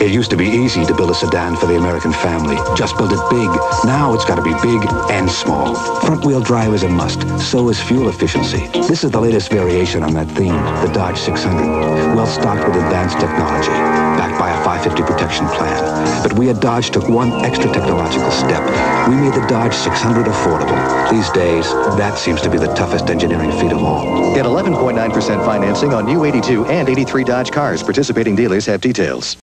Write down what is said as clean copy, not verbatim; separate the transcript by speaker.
Speaker 1: It used to be easy to build a sedan for the American family. Just build it big. Now it's got to be big and small. Front-wheel drive is a must. So is fuel efficiency. This is the latest variation on that theme, the Dodge 600. Well stocked with advanced technology, backed by a 550 protection plan. But we at Dodge took one extra technological step. We made the Dodge 600 affordable. These days, that seems to be the toughest engineering feat of all.
Speaker 2: Get 11.9% financing on new 82 and 83 Dodge cars. Participating dealers have details.